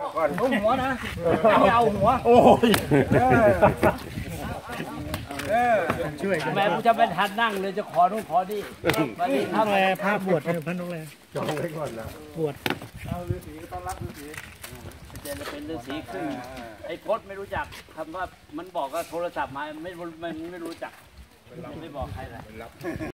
ก่อนเอาหัวนะไม่เอาหัวโอ้ยช่วยแม่กูจะไม่ทันนั่งเลยจะขอนู่นขอนี่มาดิพระแลพระบวชเนี่ยพระนกแลจองไว้ก่อนนะบวชเอาฤาษีก็ต้อนรับฤาษีจะเป็นฤาษีขึ้นไอ้พจน์ไม่รู้จักคำว่ามันบอกก็โทรศัพท์มาไม่รู้จักไม่บอกใครเลย